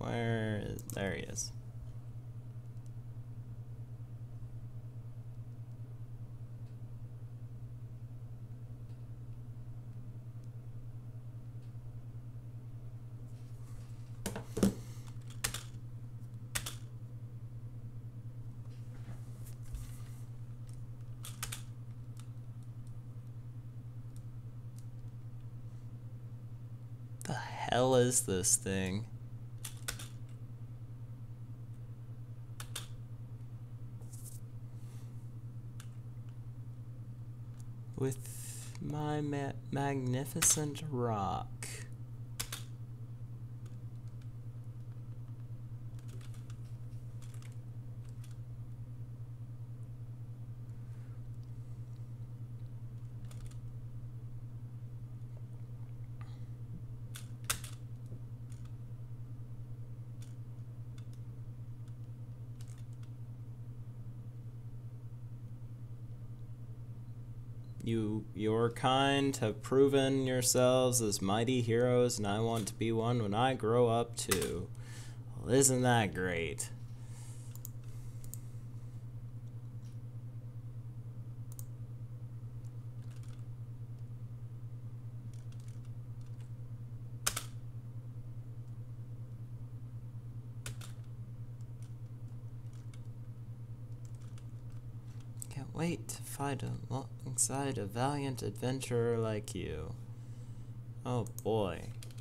Where is... There he is. The hell is this thing? With my magnificent rock. Your kind have proven yourselves as mighty heroes, and I want to be one when I grow up too. Well, isn't that great? Can't wait to fight alongside a valiant adventurer like you. Oh boy.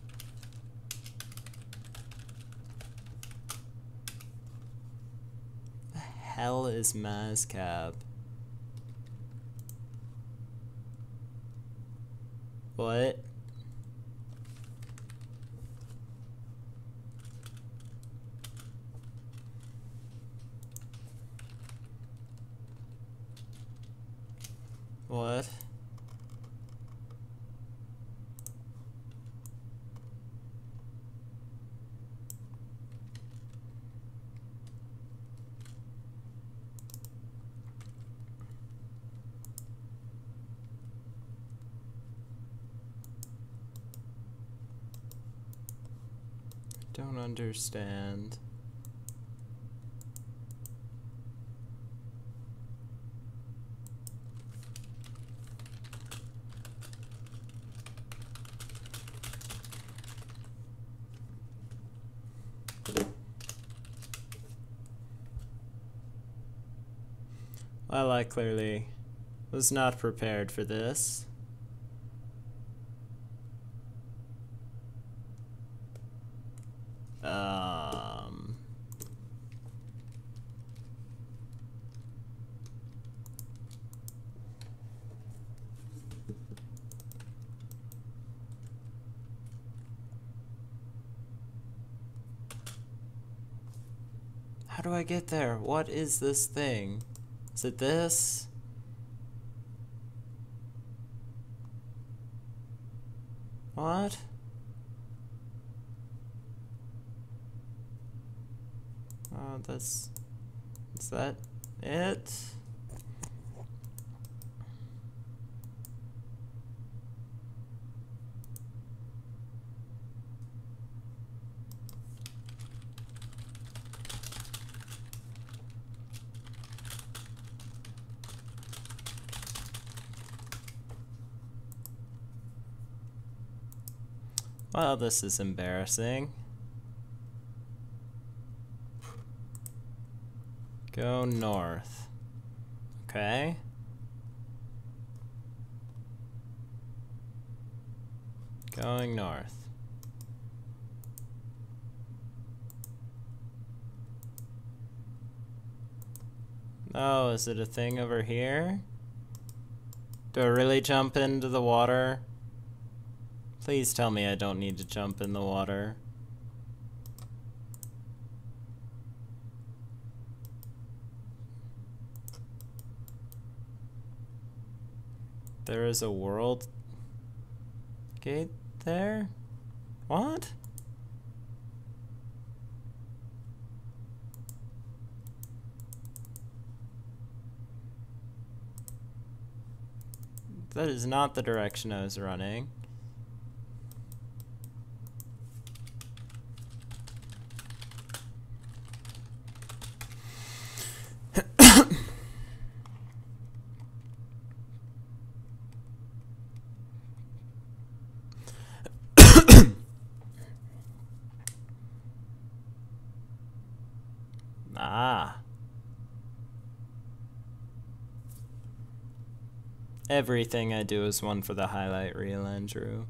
The hell is Mazcab? What? What? Don't understand. Well, I clearly was not prepared for this. How do I get there? What is this thing? Is it this? What? Oh, is that it? Well, this is embarrassing. Go north. Okay. Going north. Oh, is it a thing over here? Do I really jump into the water? Please tell me I don't need to jump in the water. There is a world gate there? What? That is not the direction I was running. Ah. Everything I do is one for the highlight reel, Andrew.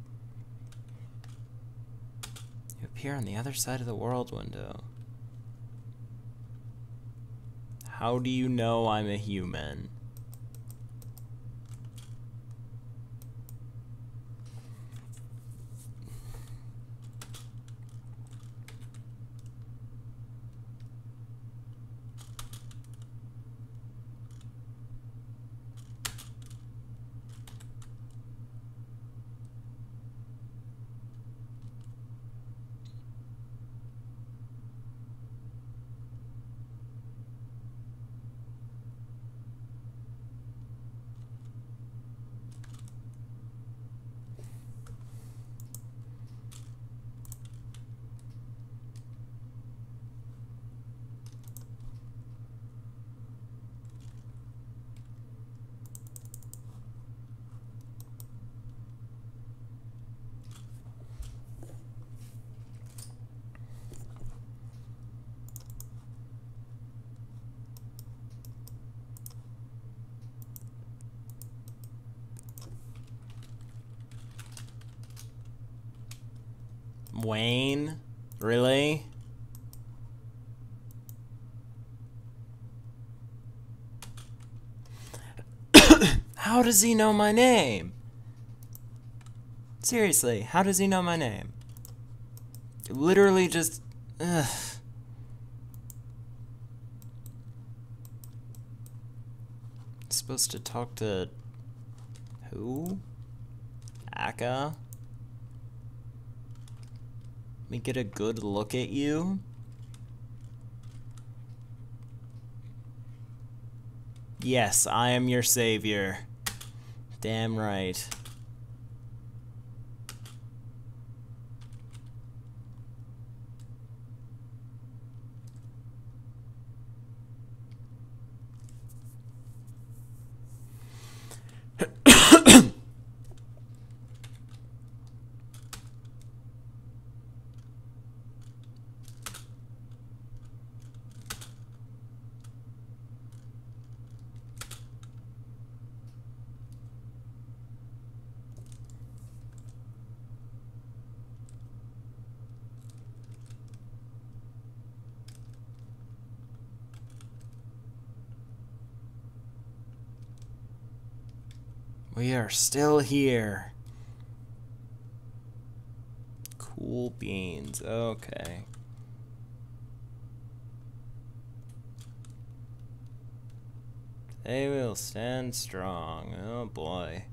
You appear on the other side of the world window. How do you know I'm a human? Wayne? Really? How does he know my name? Seriously, how does he know my name? Literally just... Ugh. Supposed to talk to... who? Aka? Let me get a good look at you. Yes, I am your savior. Damn right. We are still here. Cool beans. Okay. They will stand strong. Oh boy.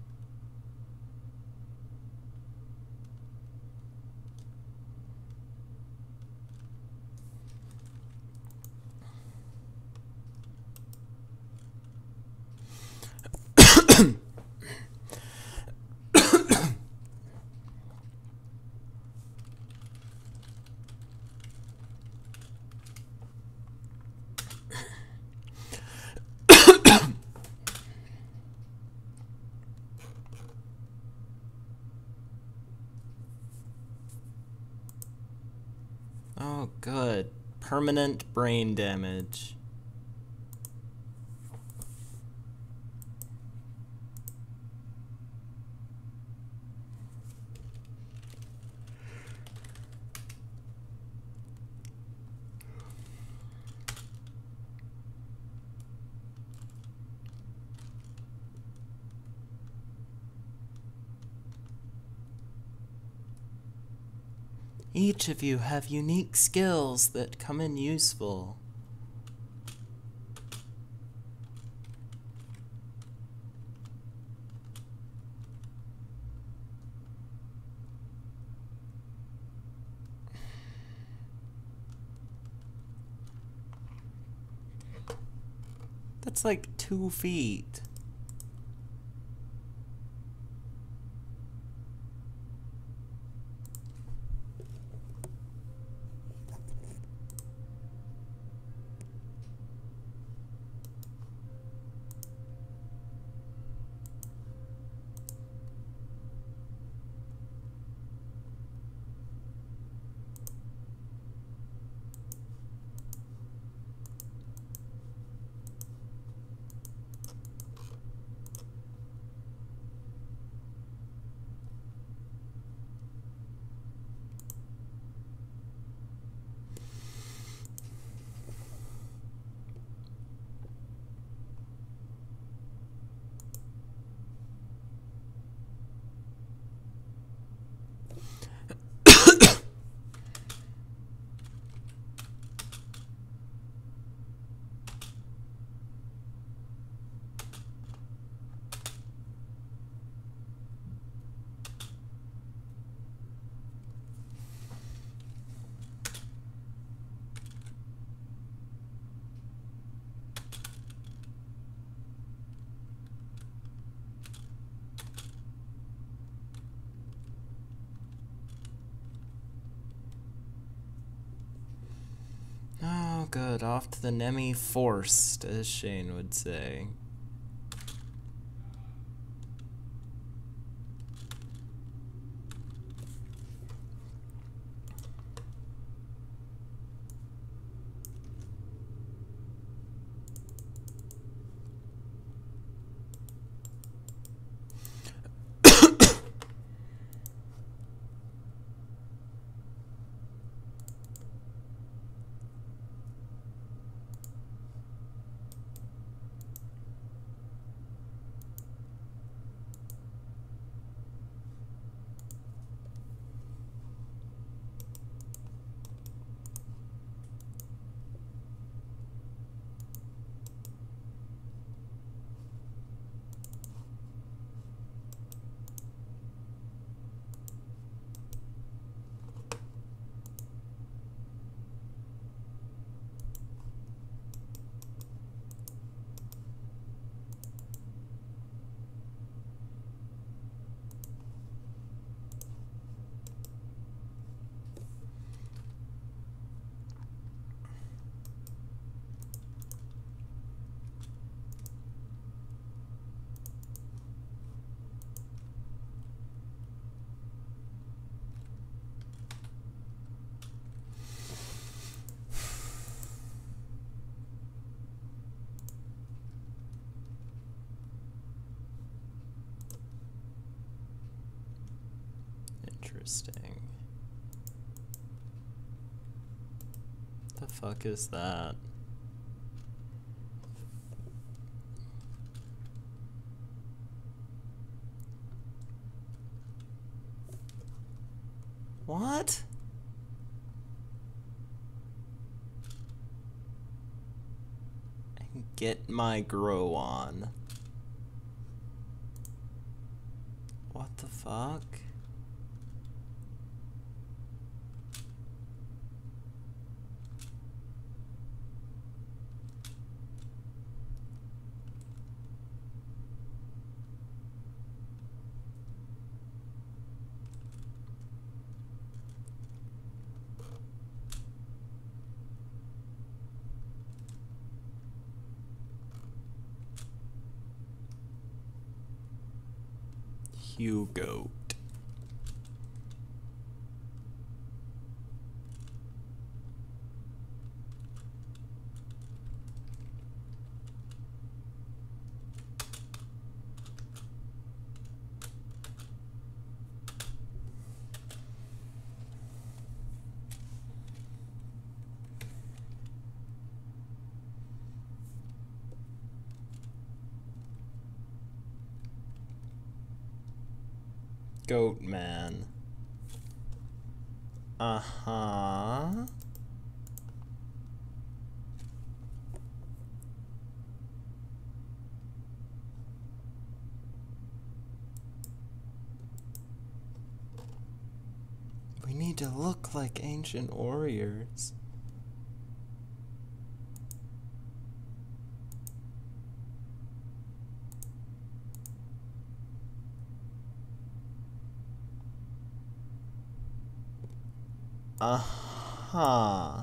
Oh, good. Permanent brain damage. Each of you have unique skills that come in useful. That's like 2 feet. good. Off to the Nemi forced, as Shane would say. Interesting. The fuck is that? What? Get my grow on. What the fuck? Hugo. Goat man. Uh-huh. We need to look like ancient warriors. Uh-huh.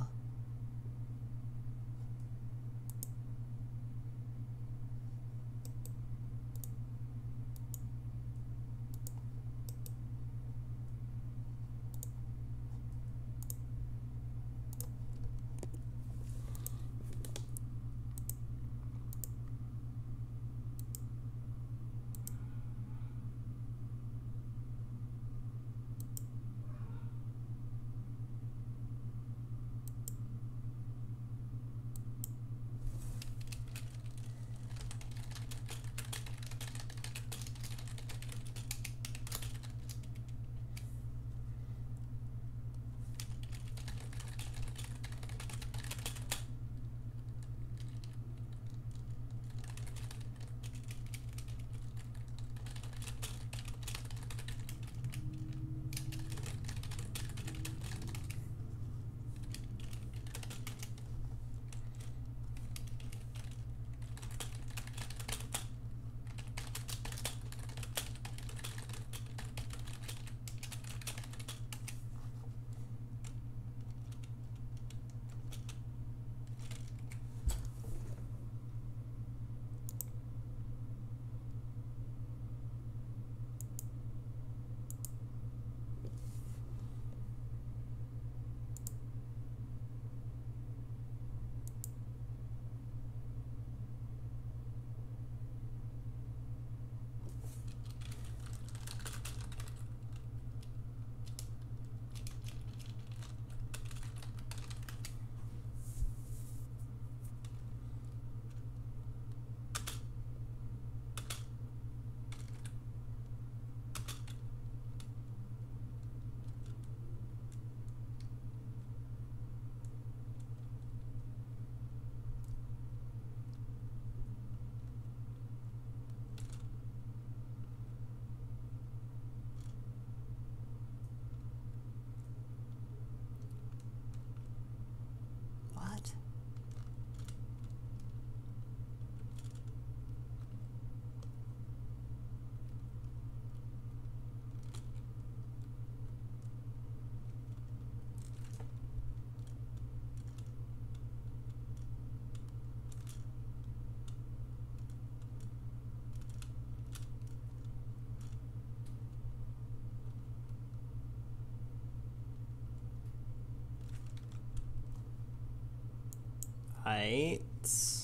heights.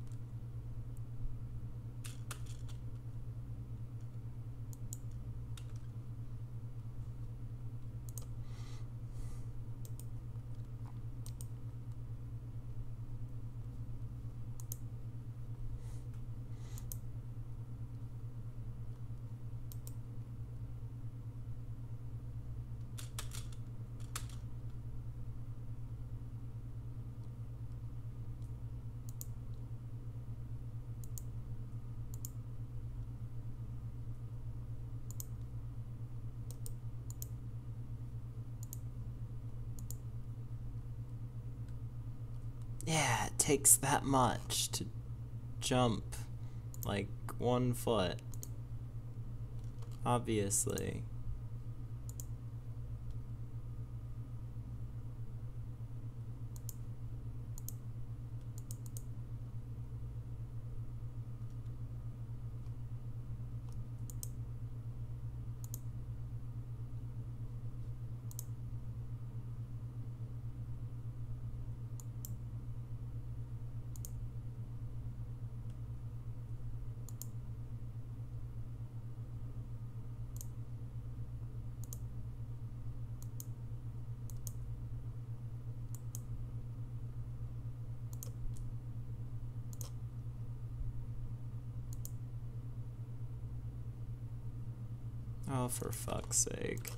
Yeah, it takes that much to jump like 1 foot. Obviously. Oh, for fuck's sake.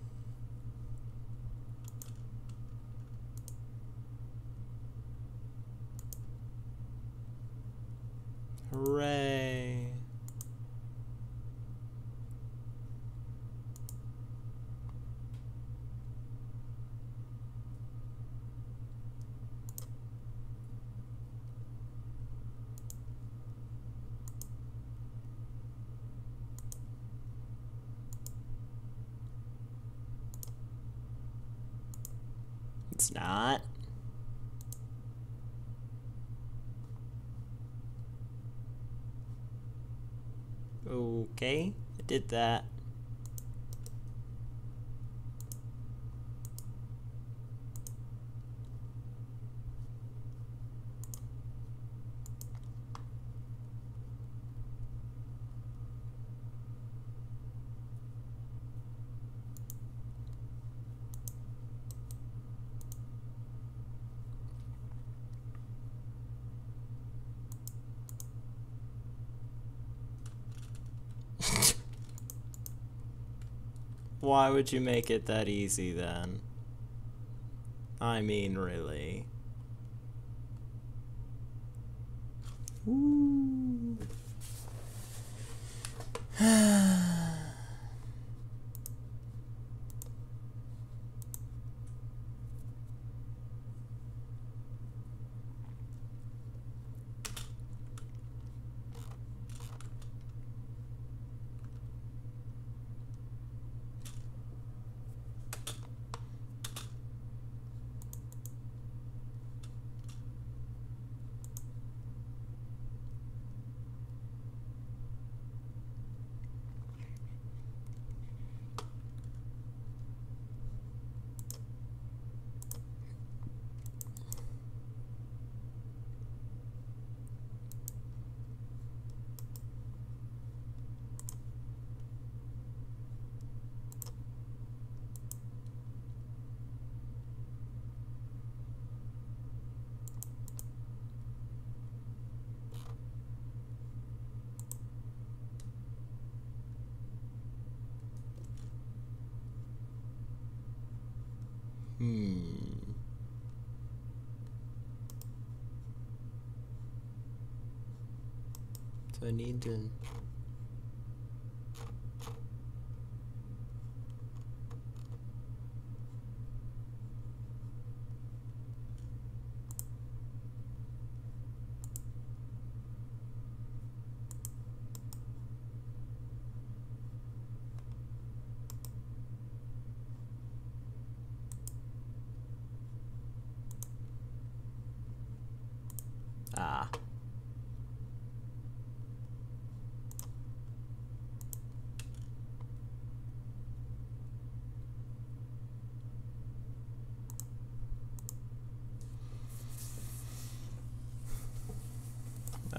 Hooray. It's not. Okay, I did that. Why would you make it that easy then? I mean, really. Ooh. So I need to... Ah.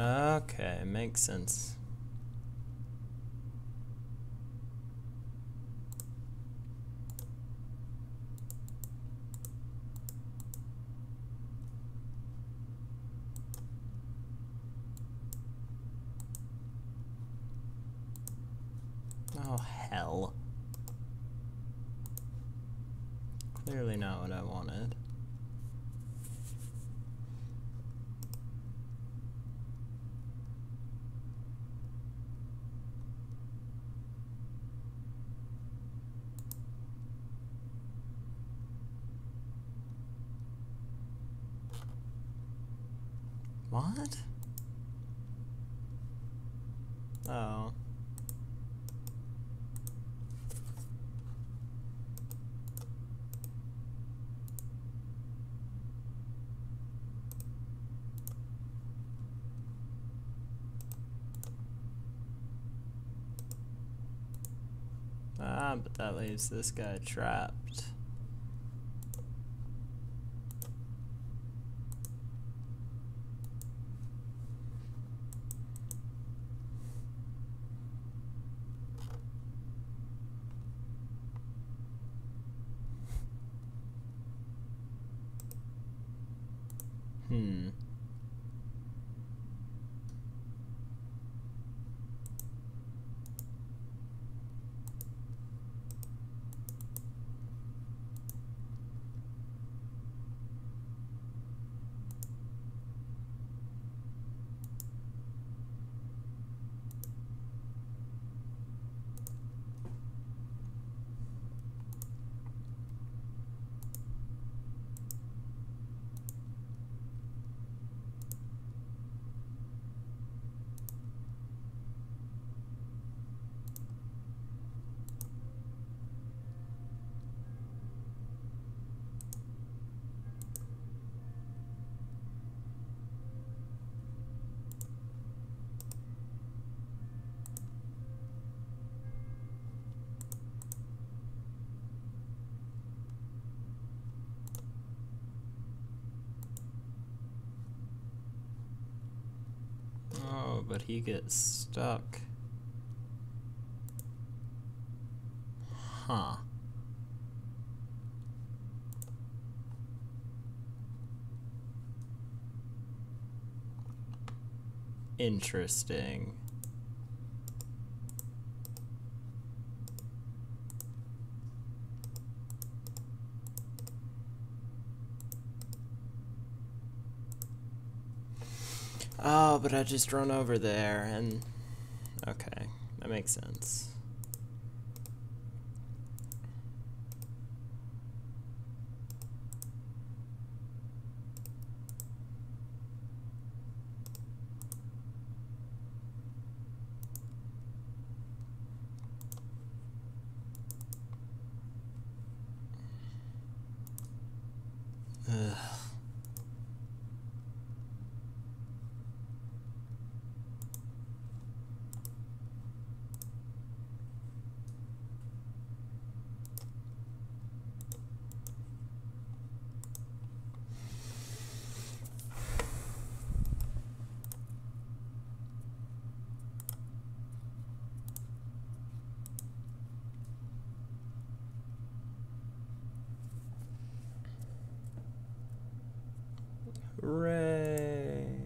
Okay, makes sense. Oh, hell. Clearly not what I wanted. What? Oh. Ah, but that leaves this guy trapped. Hmm. Oh, but he gets stuck. Huh. Interesting. Oh, but I just run over there and... Okay, that makes sense. Ugh. Hooray!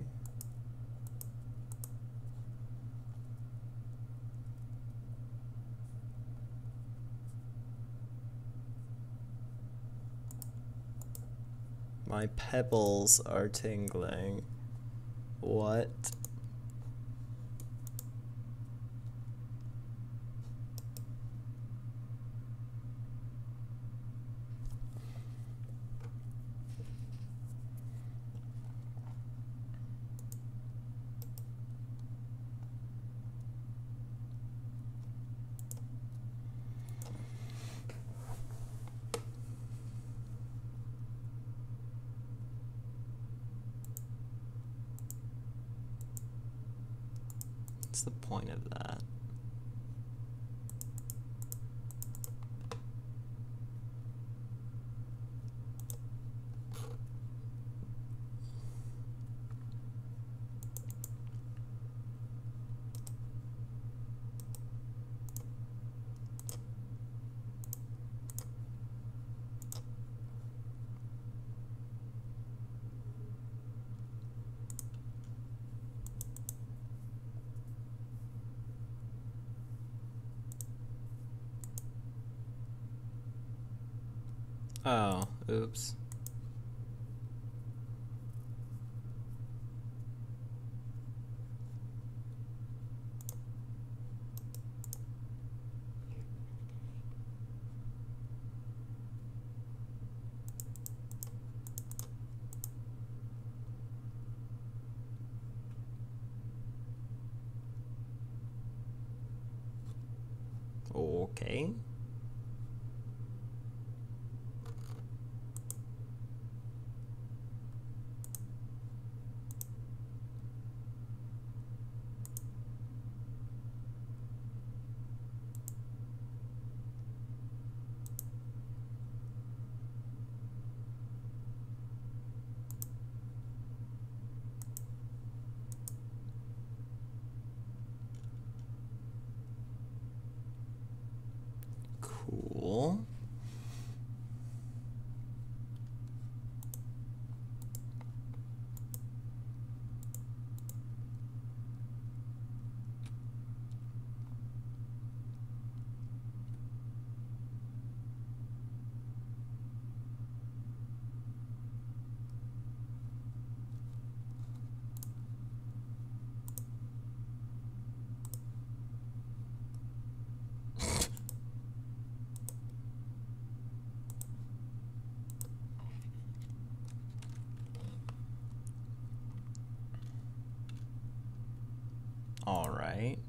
My pebbles are tingling. What? What's the point of that? Oh, oops. Okay. Cool. All right.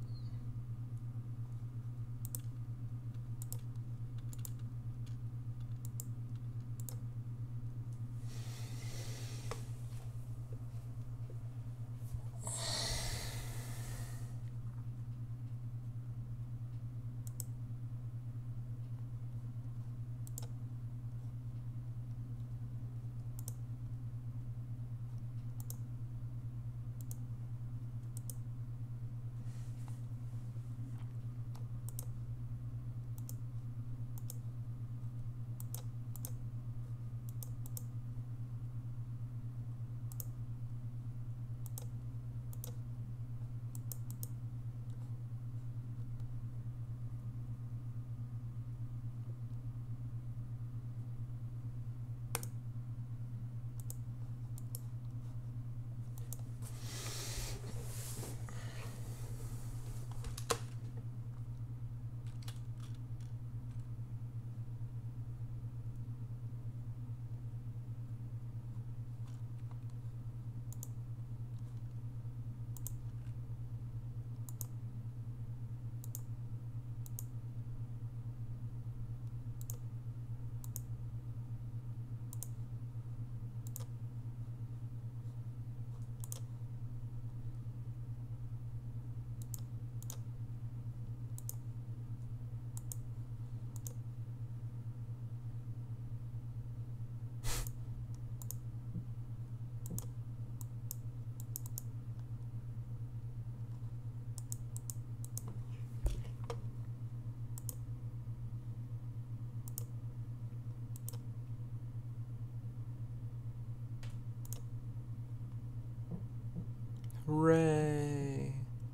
Hooray.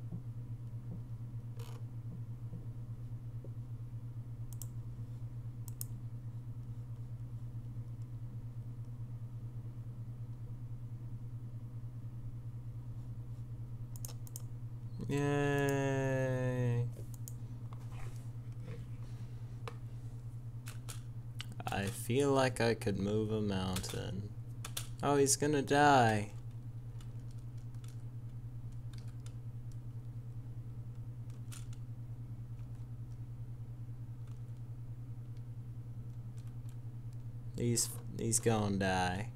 Yay. I feel like I could move a mountain. Oh, he's gonna die. He's gonna die.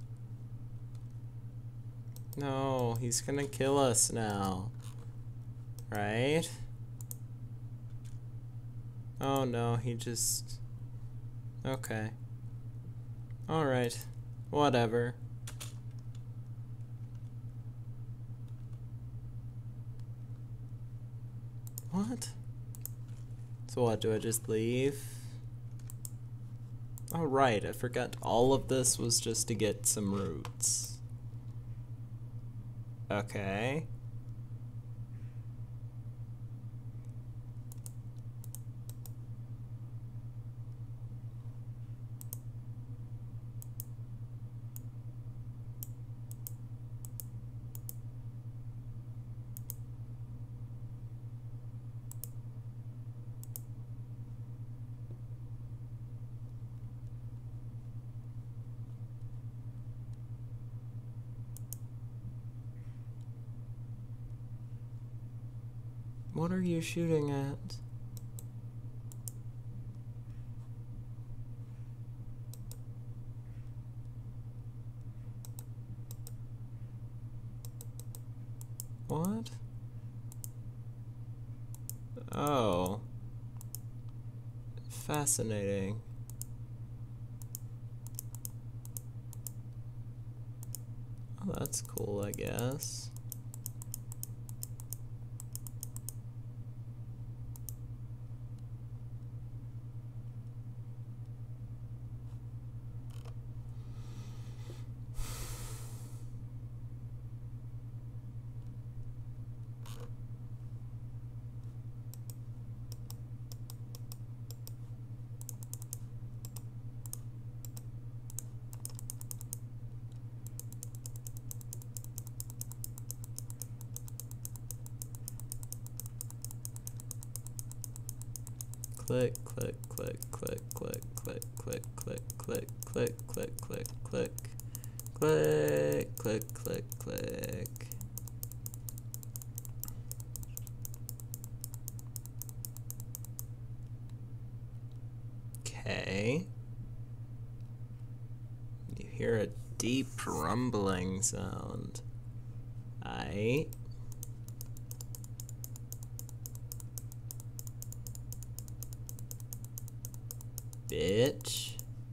No, he's gonna kill us now. Right? Oh no, he just... Okay. Alright. Whatever. What? So what, do I just leave? Oh right, I forgot all of this was just to get some roots. Okay. What are you shooting at? What? Oh. Fascinating. Oh, that's cool, I guess. Click, click, click, click, click, click, click, click, click, click, click, click, click, click, click, click, click. Okay. You hear a deep rumbling sound. Aight. Bitch.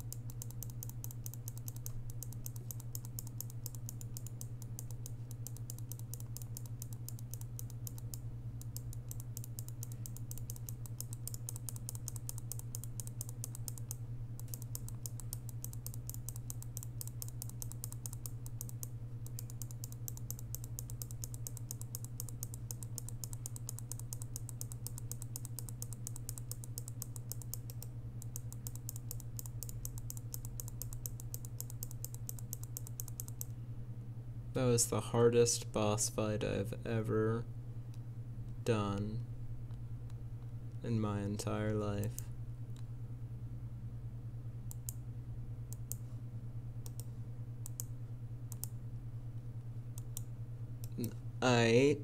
That was the hardest boss fight I've ever done in my entire life. Aight.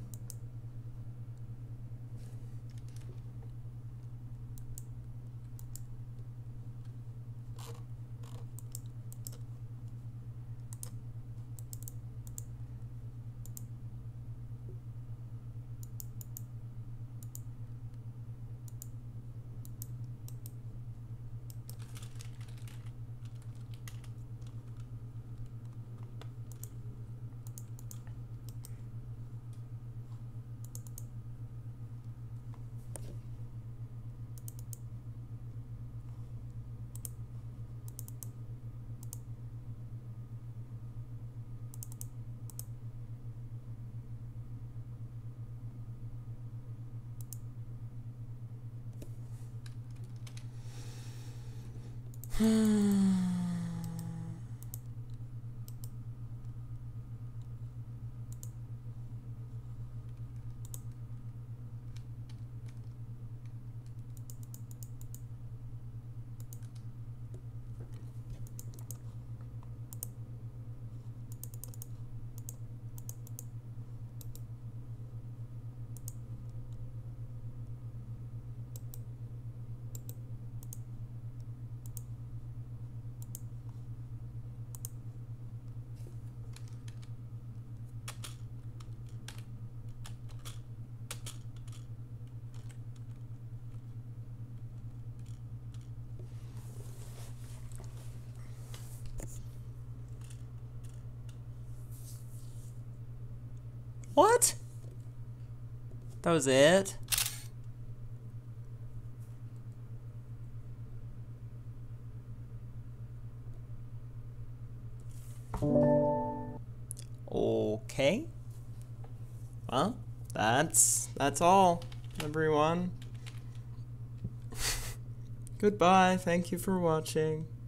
What? That was it? Okay. Well, that's all, everyone. Goodbye. Thank you for watching.